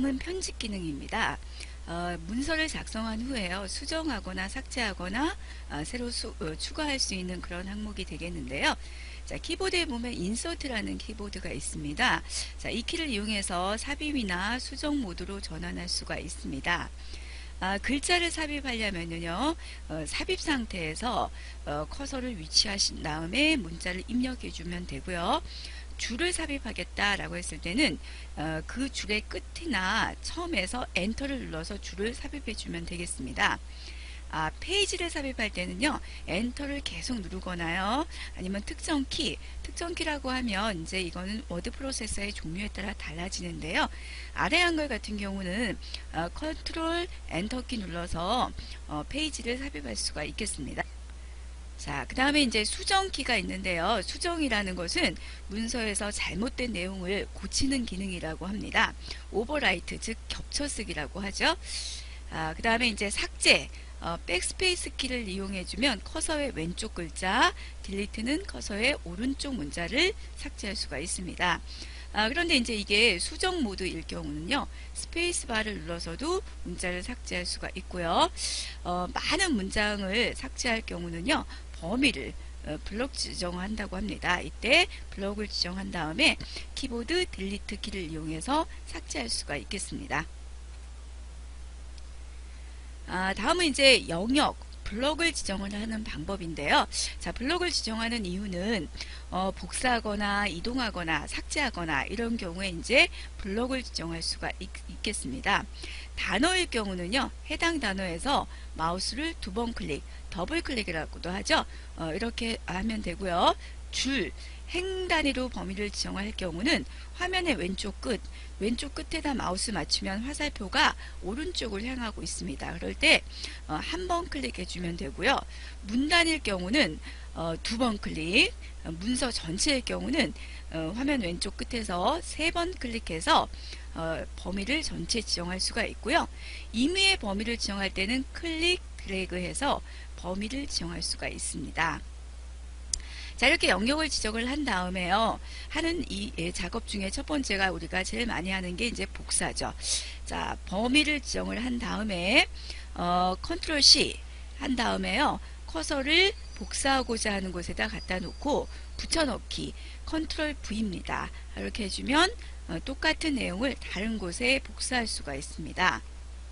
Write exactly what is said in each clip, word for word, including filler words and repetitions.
다음은 편집 기능입니다. 어, 문서를 작성한 후에요. 수정하거나 삭제하거나 어, 새로 수, 어, 추가할 수 있는 그런 항목이 되겠는데요. 자, 키보드에 보면 인서트라는 키보드가 있습니다. 자, 이 키를 이용해서 삽입이나 수정 모드로 전환할 수가 있습니다. 아, 글자를 삽입하려면요, 어, 삽입 상태에서 어, 커서를 위치하신 다음에 문자를 입력해 주면 되고요. 줄을 삽입하겠다라고 했을 때는 어, 그 줄의 끝이나 처음에서 엔터를 눌러서 줄을 삽입해 주면 되겠습니다. 아, 페이지를 삽입할 때는요, 엔터를 계속 누르거나요, 아니면 특정 키, 특정 키라고 하면 이제 이거는 워드 프로세서의 종류에 따라 달라지는데요. 아래 한글 같은 경우는 어, 컨트롤 엔터 키 눌러서 어, 페이지를 삽입할 수가 있겠습니다. 자, 그 다음에 이제 수정키가 있는데요. 수정이라는 것은 문서에서 잘못된 내용을 고치는 기능이라고 합니다. 오버라이트, 즉 겹쳐쓰기라고 하죠. 아, 그 다음에 이제 삭제, 어, 백스페이스 키를 이용해주면 커서의 왼쪽 글자, 딜리트는 커서의 오른쪽 문자를 삭제할 수가 있습니다. 아, 그런데 이제 이게 수정 모드일 경우는요, 스페이스바를 눌러서도 문자를 삭제할 수가 있고요. 어, 많은 문장을 삭제할 경우는요, 범위를 어, 블록 지정한다고 합니다. 이때 블록을 지정한 다음에 키보드 딜리트 키를 이용해서 삭제할 수가 있겠습니다. 아, 다음은 이제 영역, 블록을 지정을 하는 방법인데요. 자, 블록을 지정하는 이유는 어, 복사하거나 이동하거나 삭제하거나 이런 경우에 이제 블록을 지정할 수가 있, 있겠습니다. 단어일 경우는요, 해당 단어에서 마우스를 두 번 클릭, 더블 클릭이라고도 하죠. 어, 이렇게 하면 되고요. 줄, 행 단위로 범위를 지정할 경우는 화면의 왼쪽 끝, 왼쪽 끝에다 마우스 맞추면 화살표가 오른쪽을 향하고 있습니다. 그럴 때 한 번 클릭해 주면 되고요. 문 단위일 경우는 어, 두 번 클릭, 어, 문서 전체일 경우는 어, 화면 왼쪽 끝에서 세 번 클릭해서 어, 범위를 전체 지정할 수가 있고요. 임의의 범위를 지정할 때는 클릭, 드래그해서 범위를 지정할 수가 있습니다. 자, 이렇게 영역을 지정을 한 다음에요, 하는 이 예, 작업 중에 첫 번째가 우리가 제일 많이 하는 게 이제 복사죠. 자, 범위를 지정을 한 다음에 어, 컨트롤 씨 한 다음에요, 커서를 복사하고자 하는 곳에다 갖다 놓고 붙여넣기, 컨트롤 브이입니다. 이렇게 해주면 어, 똑같은 내용을 다른 곳에 복사할 수가 있습니다.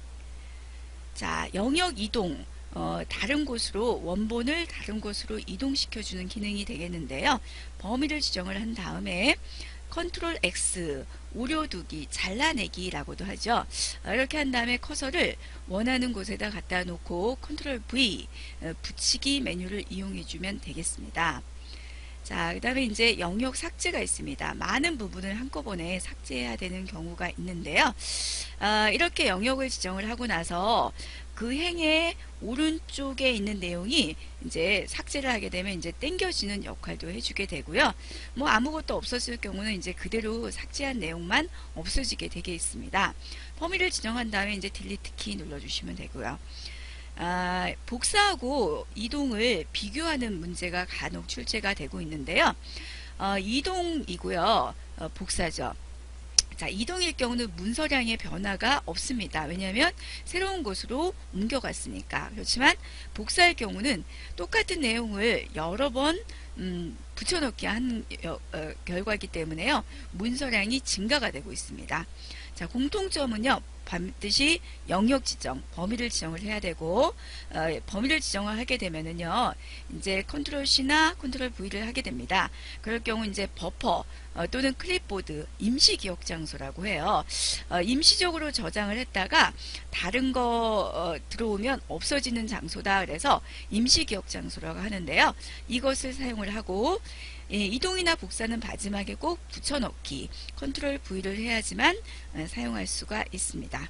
자, 영역 이동, 어, 다른 곳으로, 원본을 다른 곳으로 이동시켜주는 기능이 되겠는데요. 범위를 지정을 한 다음에 컨트롤 X, 오려두기, 잘라내기라고도 하죠. 어, 이렇게 한 다음에 커서를 원하는 곳에다 갖다 놓고 컨트롤 V, 어, 붙이기 메뉴를 이용해주면 되겠습니다. 자, 그 다음에 이제 영역 삭제가 있습니다. 많은 부분을 한꺼번에 삭제해야 되는 경우가 있는데요. 아, 이렇게 영역을 지정을 하고 나서 그 행의 오른쪽에 있는 내용이 이제 삭제를 하게 되면 이제 땡겨지는 역할도 해주게 되고요. 뭐 아무것도 없었을 경우는 이제 그대로 삭제한 내용만 없어지게 되게 있습니다. 범위를 지정한 다음에 이제 딜리트 키 눌러주시면 되고요. 아, 복사하고 이동을 비교하는 문제가 간혹 출제가 되고 있는데요. 어, 이동이고요. 어, 복사죠. 자, 이동일 경우는 문서량의 변화가 없습니다. 왜냐하면 새로운 곳으로 옮겨갔으니까. 그렇지만 복사일 경우는 똑같은 내용을 여러 번 음, 붙여넣기 한 어, 어, 결과이기 때문에요, 문서량이 증가가 되고 있습니다. 자, 공통점은요, 반드시 영역 지정, 범위를 지정을 해야 되고, 어, 범위를 지정을 하게 되면은요, 이제 컨트롤 씨나 컨트롤 브이를 하게 됩니다. 그럴 경우 이제 버퍼 어, 또는 클립보드, 임시 기억 장소라고 해요. 어, 임시적으로 저장을 했다가 다른 거 어, 들어오면 없어지는 장소다. 그래서 임시 기억 장소라고 하는데요. 이것을 사용을 하고, 예, 이동이나 복사는 마지막에 꼭 붙여넣기, 컨트롤 브이를 해야지만 어, 사용할 수가 있습니다.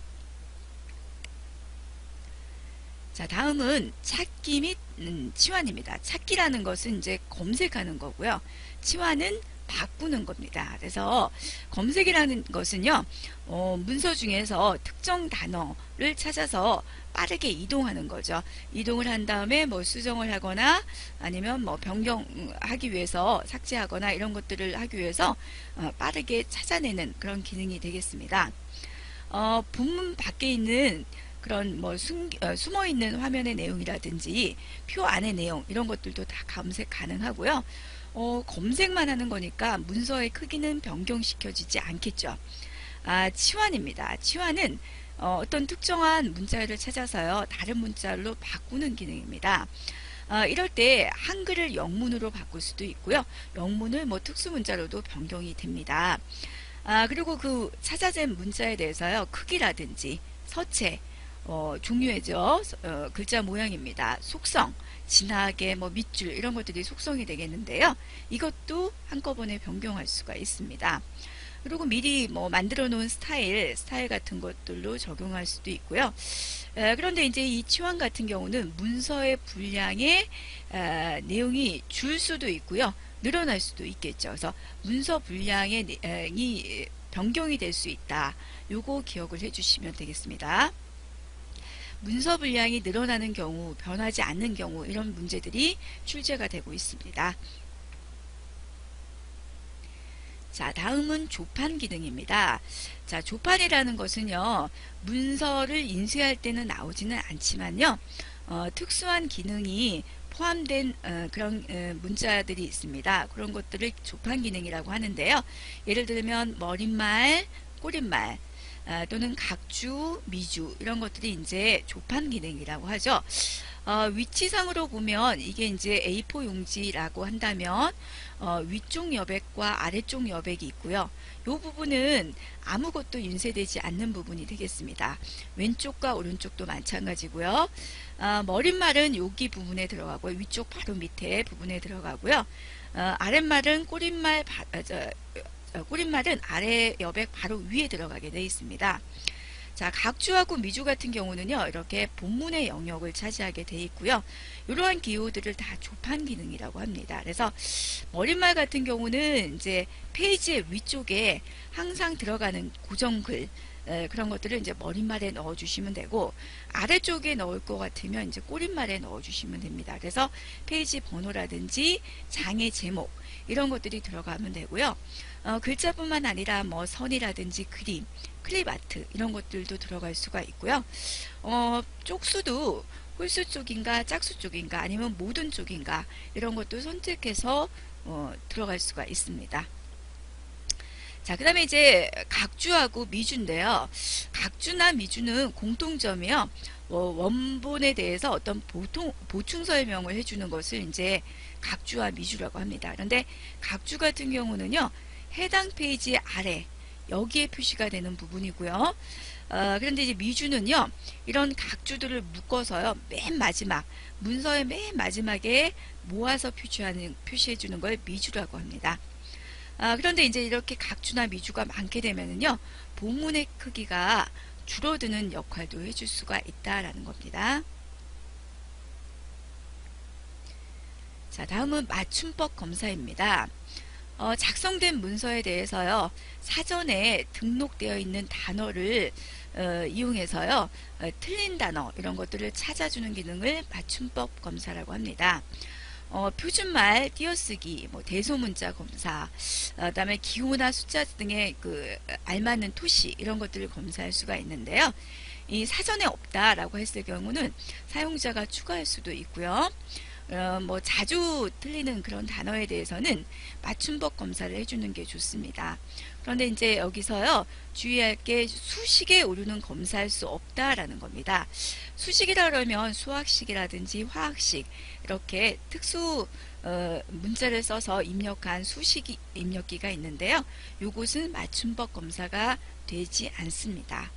자, 다음은 찾기 및 음, 치환입니다. 찾기라는 것은 이제 검색하는 거고요. 치환은 바꾸는 겁니다. 그래서 검색이라는 것은요, 어, 문서 중에서 특정 단어를 찾아서 빠르게 이동하는 거죠. 이동을 한 다음에 뭐 수정을 하거나 아니면 뭐 변경하기 위해서 삭제하거나 이런 것들을 하기 위해서 어, 빠르게 찾아내는 그런 기능이 되겠습니다. 어, 본문 밖에 있는 그런 뭐 숨, 어, 숨어있는 화면의 내용이라든지 표 안의 내용 이런 것들도 다 검색 가능하고요. 어, 검색만 하는 거니까 문서의 크기는 변경시켜지지 않겠죠. 아, 치환입니다. 치환은 어, 어떤 특정한 문자를 찾아서요 다른 문자로 바꾸는 기능입니다. 어, 이럴 때 한글을 영문으로 바꿀 수도 있고요. 영문을 뭐 특수 문자로도 변경이 됩니다. 아, 그리고 그 찾아진 문자에 대해서요 크기라든지 서체, 어, 종류의죠. 어, 글자 모양입니다. 속성, 진하게 뭐 밑줄 이런 것들이 속성이 되겠는데요. 이것도 한꺼번에 변경할 수가 있습니다. 그리고 미리 뭐 만들어 놓은 스타일, 스타일 같은 것들로 적용할 수도 있고요. 에, 그런데 이제 이 치환 같은 경우는 문서의 분량의 에, 내용이 줄 수도 있고요. 늘어날 수도 있겠죠. 그래서 문서 분량의 내용이 변경이 될 수 있다. 요거 기억을 해주시면 되겠습니다. 문서 분량이 늘어나는 경우, 변하지 않는 경우 이런 문제들이 출제가 되고 있습니다. 자, 다음은 조판 기능입니다. 자, 조판이라는 것은요, 문서를 인쇄할 때는 나오지는 않지만요, 어, 특수한 기능이 포함된 어, 그런 어, 문자들이 있습니다. 그런 것들을 조판 기능이라고 하는데요. 예를 들면 머릿말, 꼬릿말, 어, 또는 각주, 미주 이런 것들이 이제 조판 기능이라고 하죠. 어, 위치상으로 보면 이게 이제 에이 사 용지라고 한다면 어, 위쪽 여백과 아래쪽 여백이 있고요. 이 부분은 아무것도 인쇄되지 않는 부분이 되겠습니다. 왼쪽과 오른쪽도 마찬가지고요. 어, 머릿말은 여기 부분에 들어가고 위쪽 바로 밑에 부분에 들어가고요. 어, 아랫말은 꼬릿말, 바, 어, 저, 어, 꼬릿말은 아래 여백 바로 위에 들어가게 되어 있습니다. 자, 각주하고 미주 같은 경우는요, 이렇게 본문의 영역을 차지하게 돼 있고요. 이러한 기호들을 다 조판 기능이라고 합니다. 그래서 머릿말 같은 경우는 이제 페이지의 위쪽에 항상 들어가는 고정글, 에, 그런 것들을 이제 머릿말에 넣어주시면 되고, 아래쪽에 넣을 것 같으면 이제 꼬릿말에 넣어주시면 됩니다. 그래서 페이지 번호라든지 장의 제목, 이런 것들이 들어가면 되고요. 어, 글자뿐만 아니라 뭐 선이라든지 그림, 클립 아트 이런 것들도 들어갈 수가 있고요. 어, 쪽수도 홀수 쪽인가 짝수 쪽인가 아니면 모든 쪽인가 이런 것도 선택해서 어, 들어갈 수가 있습니다. 자, 그 다음에 이제 각주하고 미주인데요. 각주나 미주는 공통점이요. 어, 원본에 대해서 어떤 보통, 보충 설명을 해주는 것을 이제 각주와 미주라고 합니다. 그런데 각주 같은 경우는요. 해당 페이지 아래 여기에 표시가 되는 부분이고요. 어, 그런데 이제 미주는요. 이런 각주들을 묶어서요. 맨 마지막 문서의 맨 마지막에 모아서 표시하는 표시해 주는 걸 미주라고 합니다. 아, 그런데 이제 이렇게 각주나 미주가 많게 되면은요. 본문의 크기가 줄어드는 역할도 해줄 수가 있다라는 겁니다. 자, 다음은 맞춤법 검사입니다. 어, 작성된 문서에 대해서요. 사전에 등록되어 있는 단어를 어, 이용해서요. 어, 틀린 단어 이런 것들을 찾아주는 기능을 맞춤법 검사라고 합니다. 어, 표준말 띄어쓰기, 뭐 대소문자 검사, 어, 그다음에 기호나 숫자 등의 그 알맞는 토시 이런 것들을 검사할 수가 있는데요. 이 사전에 없다라고 했을 경우는 사용자가 추가할 수도 있고요. 어, 뭐 자주 틀리는 그런 단어에 대해서는 맞춤법 검사를 해주는 게 좋습니다. 그런데 이제 여기서요 주의할 게 수식의 오류는 검사할 수 없다라는 겁니다. 수식이라 그러면 수학식이라든지 화학식 이렇게 특수 어, 문자를 써서 입력한 수식 입력기가 있는데요. 요것은 맞춤법 검사가 되지 않습니다.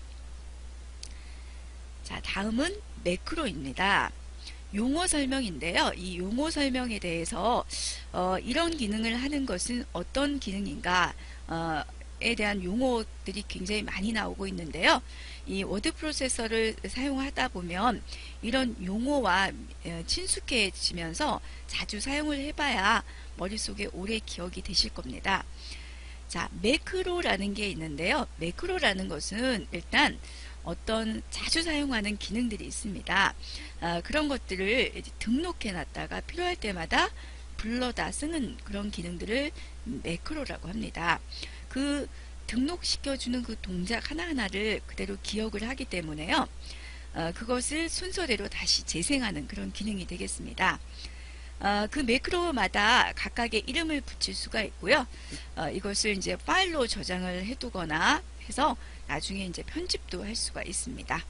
자, 다음은 매크로입니다. 용어 설명인데요. 이 용어 설명에 대해서 어, 이런 기능을 하는 것은 어떤 기능인가 어, 에 대한 용어들이 굉장히 많이 나오고 있는데요. 이 워드 프로세서를 사용하다 보면 이런 용어와 친숙해지면서 자주 사용을 해봐야 머릿속에 오래 기억이 되실 겁니다. 자, 매크로라는 게 있는데요. 매크로라는 것은 일단 어떤 자주 사용하는 기능들이 있습니다. 아, 그런 것들을 이제 등록해 놨다가 필요할 때마다 불러다 쓰는 그런 기능들을 매크로라고 합니다. 그 등록시켜주는 그 동작 하나하나를 그대로 기억을 하기 때문에요. 어, 그것을 순서대로 다시 재생하는 그런 기능이 되겠습니다. 어, 그 매크로마다 각각의 이름을 붙일 수가 있고요. 어, 이것을 이제 파일로 저장을 해두거나 해서 나중에 이제 편집도 할 수가 있습니다.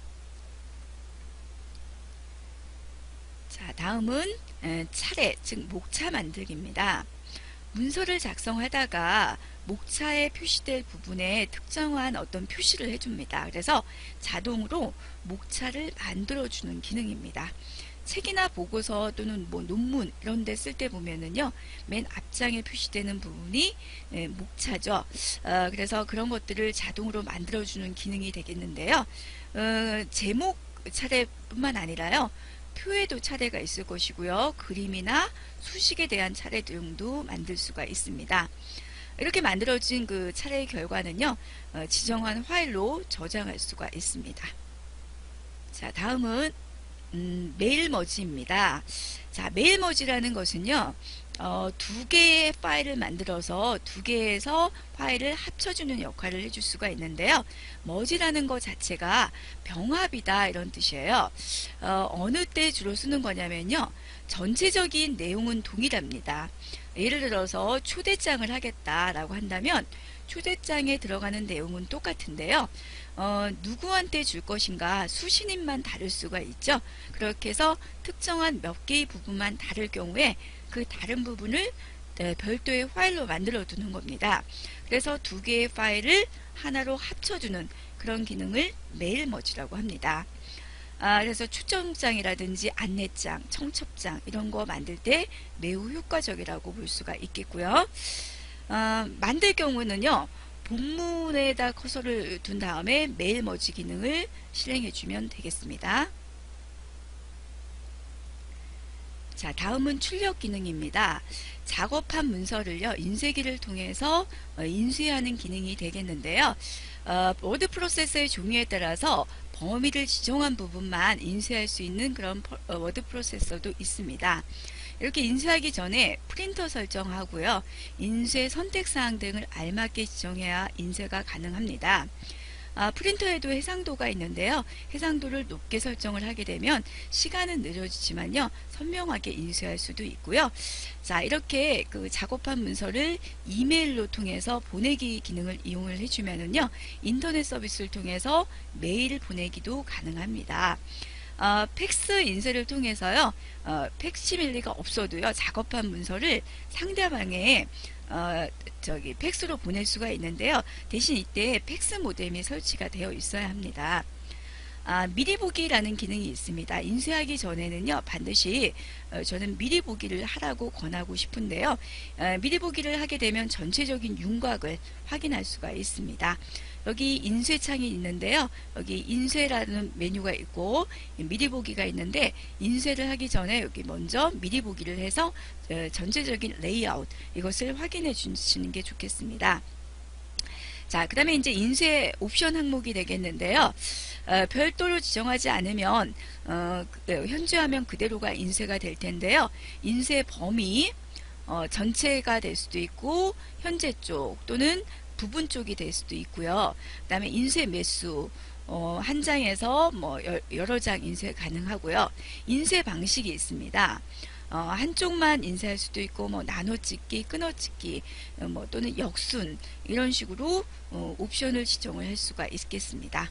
자, 다음은 차례, 즉 목차 만들기입니다. 문서를 작성하다가 목차에 표시될 부분에 특정한 어떤 표시를 해줍니다. 그래서 자동으로 목차를 만들어주는 기능입니다. 책이나 보고서 또는 뭐 논문 이런 데 쓸 때 보면은요, 맨 앞장에 표시되는 부분이 예, 목차죠. 어, 그래서 그런 것들을 자동으로 만들어주는 기능이 되겠는데요. 어, 제목 차례뿐만 아니라요, 표에도 차례가 있을 것이고요. 그림이나 수식에 대한 차례 등도 만들 수가 있습니다. 이렇게 만들어진 그 차례의 결과는요, 어, 지정한 파일로 저장할 수가 있습니다. 자, 다음은 음, 메일 머지입니다. 자, 메일 머지라는 것은요, 어, 두 개의 파일을 만들어서 두 개에서 파일을 합쳐주는 역할을 해줄 수가 있는데요. 머지라는 것 자체가 병합이다 이런 뜻이에요. 어, 어느 때 주로 쓰는 거냐면요, 전체적인 내용은 동일합니다. 예를 들어서 초대장을 하겠다라고 한다면 초대장에 들어가는 내용은 똑같은데요. 어, 누구한테 줄 것인가 수신인만 다를 수가 있죠. 그렇게 해서 특정한 몇 개의 부분만 다를 경우에 그 다른 부분을 네, 별도의 파일로 만들어 두는 겁니다. 그래서 두 개의 파일을 하나로 합쳐주는 그런 기능을 메일 머지라고 합니다. 아, 그래서 초청장이라든지 안내장, 청첩장 이런 거 만들 때 매우 효과적이라고 볼 수가 있겠고요. 아, 만들 경우는요, 본문에다 커서를 둔 다음에 메일 머지 기능을 실행해 주면 되겠습니다. 자, 다음은 출력 기능입니다. 작업한 문서를요, 인쇄기를 통해서 어, 인쇄하는 기능이 되겠는데요. 어, 워드 프로세서의 종류에 따라서 범위를 지정한 부분만 인쇄할 수 있는 그런 어, 워드 프로세서도 있습니다. 이렇게 인쇄하기 전에 프린터 설정하고요, 인쇄 선택사항 등을 알맞게 지정해야 인쇄가 가능합니다. 아, 프린터에도 해상도가 있는데요. 해상도를 높게 설정을 하게 되면 시간은 느려지지만요, 선명하게 인쇄할 수도 있고요. 자, 이렇게 그 작업한 문서를 이메일로 통해서 보내기 기능을 이용을 해주면은요, 인터넷 서비스를 통해서 메일을 보내기도 가능합니다. 어, 팩스 인쇄를 통해서요, 어, 팩시밀리가 없어도요, 작업한 문서를 상대방의 어, 저기 팩스로 보낼 수가 있는데요. 대신 이때 팩스 모뎀이 설치가 되어 있어야 합니다. 아, 미리 보기라는 기능이 있습니다. 인쇄하기 전에는요, 반드시 어, 저는 미리 보기를 하라고 권하고 싶은데요. 어, 미리 보기를 하게 되면 전체적인 윤곽을 확인할 수가 있습니다. 여기 인쇄창이 있는데요. 여기 인쇄라는 메뉴가 있고 미리 보기가 있는데, 인쇄를 하기 전에 여기 먼저 미리 보기를 해서 어, 전체적인 레이아웃 이것을 확인해 주시는 게 좋겠습니다. 자, 그 다음에 이제 인쇄 옵션 항목이 되겠는데요. 어, 별도로 지정하지 않으면 어, 현재 화면 그대로가 인쇄가 될 텐데요. 인쇄 범위 어, 전체가 될 수도 있고 현재 쪽 또는 부분 쪽이 될 수도 있고요. 그 다음에 인쇄 매수 어, 한 장에서 뭐 여러 장 인쇄 가능하고요. 인쇄 방식이 있습니다. 어, 한쪽만 인쇄할 수도 있고, 뭐 나눠찍기, 끊어찍기, 어, 뭐 또는 역순 이런 식으로 어, 옵션을 지정을 할 수가 있겠습니다.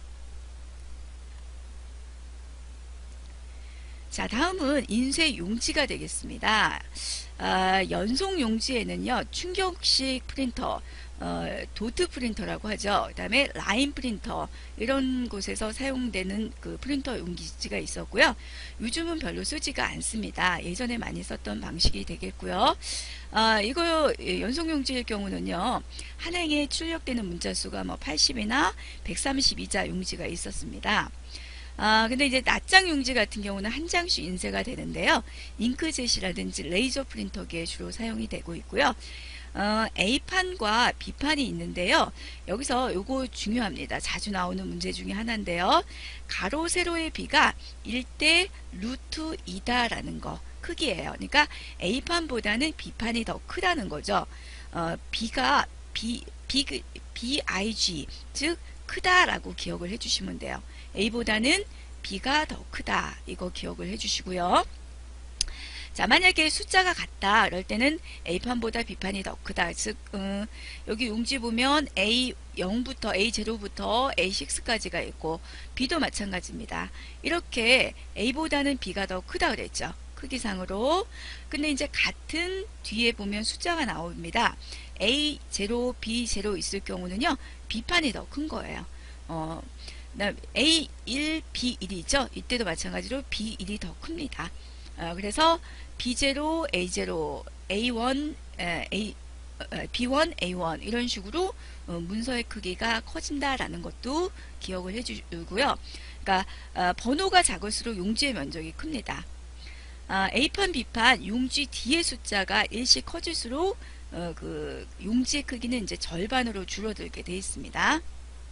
자, 다음은 인쇄 용지가 되겠습니다. 아, 연속 용지에는요, 충격식 프린터, 어, 도트 프린터라고 하죠. 그 다음에 라인 프린터 이런 곳에서 사용되는 그 프린터 용지가 있었고요. 요즘은 별로 쓰지가 않습니다. 예전에 많이 썼던 방식이 되겠고요. 아, 이거 연속 용지일 경우는요, 한 행에 출력되는 문자 수가 뭐 팔십이나 백삼십이 자 용지가 있었습니다. 아, 근데 이제 낱장 용지 같은 경우는 한 장씩 인쇄가 되는데요. 잉크젯이라든지 레이저 프린터기에 주로 사용이 되고 있고요. 어, A판과 B판이 있는데요. 여기서 요거 중요합니다. 자주 나오는 문제 중에 하나인데요. 가로 세로의 B가 일 대 루트 이다라는 거 크기예요. 그러니까 A판보다는 B판이 더 크다는 거죠. 어, B가 B, big, big, 즉 크다라고 기억을 해주시면 돼요. A보다는 B가 더 크다. 이거 기억을 해주시고요. 자, 만약에 숫자가 같다 그럴 때는 A판보다 B판이 더 크다. 즉 음, 여기 용지 보면 에이 영부터 에이 제로부터 에이 식스까지가 있고 B도 마찬가지입니다. 이렇게 A보다는 B가 더 크다 그랬죠. 크기상으로. 근데 이제 같은 뒤에 보면 숫자가 나옵니다. 에이 제로, 비 제로 있을 경우는요. B판이 더 큰 거예요. 어, 에이 일, 비 일이죠. 이때도 마찬가지로 비 일이 더 큽니다. 어, 그래서 비 제로, 에이 제로, 에이 원, 에, A, 에, 비 원, 에이 원 이런 식으로 어, 문서의 크기가 커진다라는 것도 기억을 해주고요. 그러니까 어, 번호가 작을수록 용지의 면적이 큽니다. 어, A판, B판 용지 뒤의 숫자가 일씩 커질수록 어, 그 용지의 크기는 이제 절반으로 줄어들게 되어 있습니다.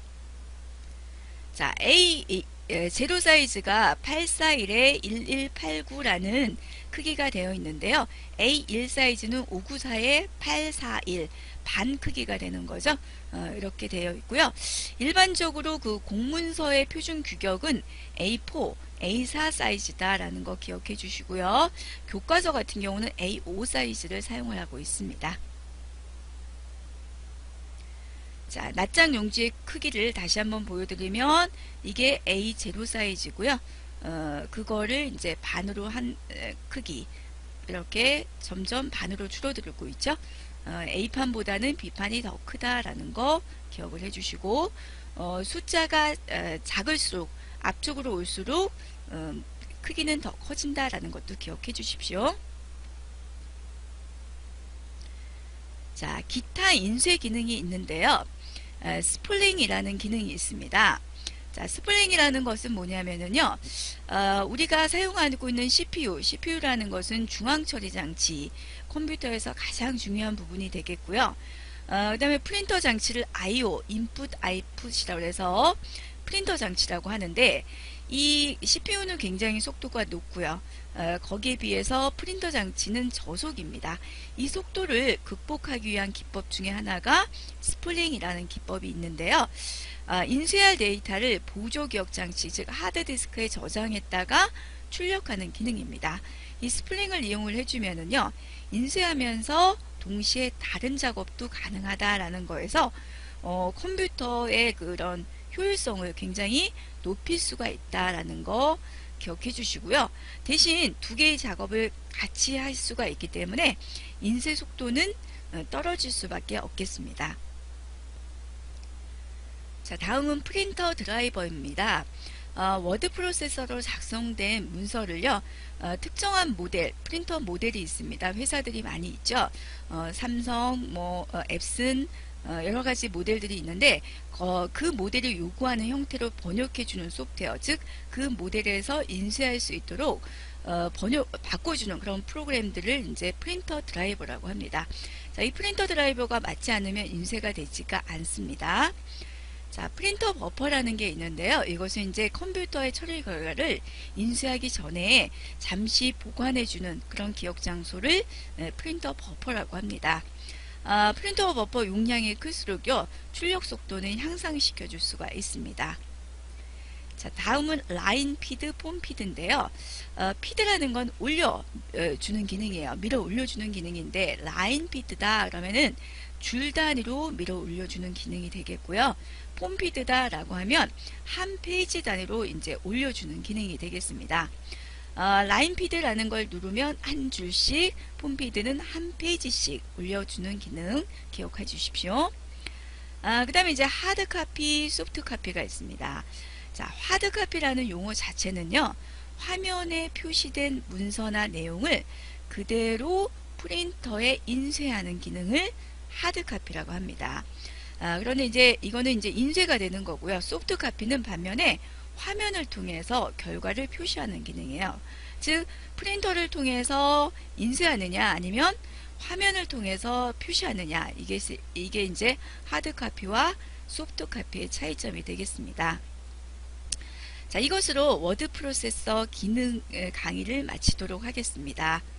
자, A 제로 사이즈가 팔백사십일에 일천백팔십구라는 크기가 되어 있는데요. 에이 일 사이즈는 오백구십사에 팔백사십일 반 크기가 되는 거죠. 어, 이렇게 되어 있고요. 일반적으로 그 공문서의 표준 규격은 에이 사, 에이 사 사이즈다라는 거 기억해 주시고요. 교과서 같은 경우는 에이 오 사이즈를 사용을 하고 있습니다. 자, 낱장 용지의 크기를 다시 한번 보여드리면 이게 에이 제로 사이즈고요. 어, 그거를 이제 반으로 한 에, 크기 이렇게 점점 반으로 줄어들고 있죠. 어, A판보다는 B판이 더 크다라는 거 기억을 해주시고 어, 숫자가 에, 작을수록 앞쪽으로 올수록 어, 크기는 더 커진다라는 것도 기억해 주십시오. 자, 기타 인쇄 기능이 있는데요. 에, 스플링이라는 기능이 있습니다. 자, 스플링이라는 것은 뭐냐면은요, 어, 우리가 사용하고 있는 씨피유, 씨피유라는 것은 중앙 처리 장치, 컴퓨터에서 가장 중요한 부분이 되겠고요. 어, 그 다음에 프린터 장치를 아이오, 인풋, 아웃풋이라고 해서 프린터 장치라고 하는데, 이 씨피유는 굉장히 속도가 높고요. 어, 거기에 비해서 프린터 장치는 저속입니다. 이 속도를 극복하기 위한 기법 중에 하나가 스플링이라는 기법이 있는데요. 어, 인쇄할 데이터를 보조기억 장치, 즉 하드디스크에 저장했다가 출력하는 기능입니다. 이 스플링을 이용을 해주면은요, 인쇄하면서 동시에 다른 작업도 가능하다라는 거에서 어, 컴퓨터의 그런 효율성을 굉장히 높일 수가 있다라는 거 기억해 주시고요. 대신 두 개의 작업을 같이 할 수가 있기 때문에 인쇄 속도는 떨어질 수밖에 없겠습니다. 자, 다음은 프린터 드라이버입니다. 어, 워드 프로세서로 작성된 문서를요, 어, 특정한 모델, 프린터 모델이 있습니다. 회사들이 많이 있죠. 어, 삼성, 뭐 어, 앱슨, 어, 여러 가지 모델들이 있는데 어, 그 모델을 요구하는 형태로 번역해주는 소프트웨어, 즉 그 모델에서 인쇄할 수 있도록 어, 번역 바꿔주는 그런 프로그램들을 이제 프린터 드라이버라고 합니다. 자, 이 프린터 드라이버가 맞지 않으면 인쇄가 되지가 않습니다. 자, 프린터 버퍼라는 게 있는데요. 이것은 이제 컴퓨터의 처리 결과를 인쇄하기 전에 잠시 보관해주는 그런 기억 장소를 네, 프린터 버퍼라고 합니다. 아, 프린터 버퍼 용량이 클수록요, 출력 속도는 향상시켜 줄 수가 있습니다. 자, 다음은 라인 피드, 폼 피드인데요. 어, 피드라는 건 올려주는 기능이에요. 밀어 올려주는 기능인데, 라인 피드다 그러면은 줄 단위로 밀어 올려주는 기능이 되겠고요. 폼 피드다 라고 하면 한 페이지 단위로 이제 올려주는 기능이 되겠습니다. 어, 라인 피드라는 걸 누르면 한 줄씩, 폼 피드는 한 페이지씩 올려주는 기능 기억해 주십시오. 아, 그 다음에 이제 하드 카피, 소프트 카피가 있습니다. 자, 하드 카피라는 용어 자체는요, 화면에 표시된 문서나 내용을 그대로 프린터에 인쇄하는 기능을 하드 카피라고 합니다. 아, 그런데 이제 이거는 이제 인쇄가 되는 거고요. 소프트 카피는 반면에 화면을 통해서 결과를 표시하는 기능이에요. 즉, 프린터를 통해서 인쇄하느냐 아니면 화면을 통해서 표시하느냐, 이게, 이게 이제 하드 카피와 소프트 카피의 차이점이 되겠습니다. 자, 이것으로 워드 프로세서 기능 강의를 마치도록 하겠습니다.